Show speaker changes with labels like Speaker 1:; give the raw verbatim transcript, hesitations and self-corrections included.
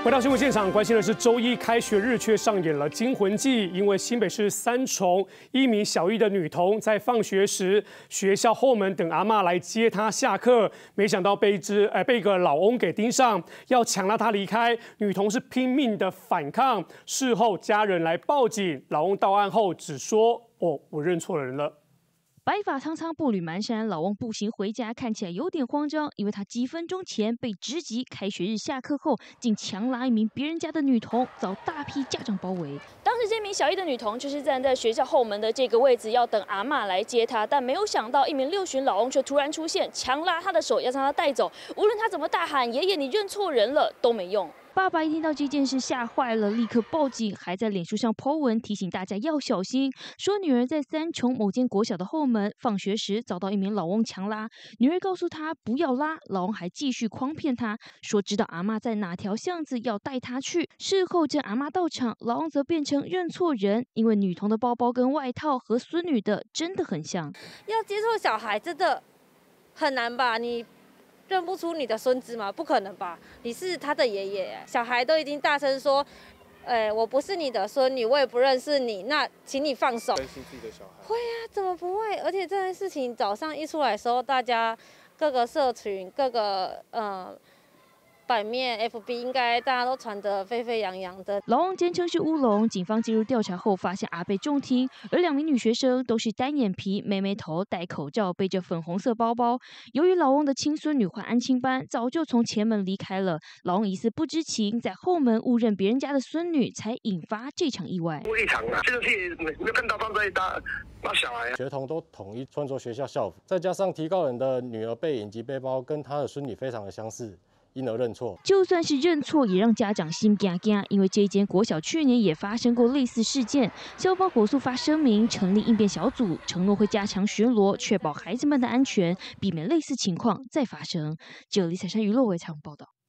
Speaker 1: 回到新闻现场，关心的是周一开学日却上演了惊魂记，因为新北市三重一名小一的女童在放学时，学校后门等阿嬷来接她下课，没想到被一只呃被一个老翁给盯上，要强拉她离开。女童是拼命的反抗，事后家人来报警，老翁到案后只说：“哦，我认错人了。”
Speaker 2: 白发苍苍，步履蹒跚，老翁步行回家，看起来有点慌张，因为他几分钟前被直击，开学日下课后竟强拉一名别人家的女童，遭大批家长包围。
Speaker 3: 当时这名小一的女童就是站在学校后门的这个位置，要等阿嬷来接她，但没有想到一名六旬老翁却突然出现，强拉她的手，要将她带走。无论她怎么大喊“爷爷，你认错人了”，都没用。
Speaker 2: 爸爸一听到这件事吓坏了，立刻报警，还在脸书上 po 文提醒大家要小心，说女儿在三重某间国小的后门放学时遭到一名老翁强拉，女儿告诉他不要拉，老翁还继续诓骗她，说知道阿嬷在哪条巷子要带她去。事后见阿嬷到场，老翁则变成认错人，因为女童的包包跟外套和孙女的真的很像。
Speaker 4: 要接受小孩真的很难吧？你。 认不出你的孙子吗？不可能吧！你是他的爷爷，小孩都已经大声说：“哎，我不是你的孙女，我也不认识你，那请你放手。”认识自己的小孩？会啊，怎么不会？而且这件事情早上一出来的时候，大家各个社群、各个呃。 版面 F B 应该大家都传得沸沸扬扬的。
Speaker 2: 老翁坚称是乌龙，警方介入调查后发现阿被重听，而两名女学生都是单眼皮、妹妹头、戴口罩、背着粉红色包包。由于老翁的亲孙女换安亲班，早就从前门离开了，老翁疑似不知情，在后门误认别人家的孙女，才引发这场意外。
Speaker 5: 不异常啊，这个是没有看到他在打打小孩。
Speaker 6: 学童都统一穿着学校校服，再加上提告人的女儿背影及背包跟她的孙女非常的相似。 因而认错，
Speaker 2: 就算是认错，也让家长心惊惊。因为这间国小去年也发生过类似事件，校方火速发声明，成立应变小组，承诺会加强巡逻，确保孩子们的安全，避免类似情况再发生。这里彩山娱乐为采访报道。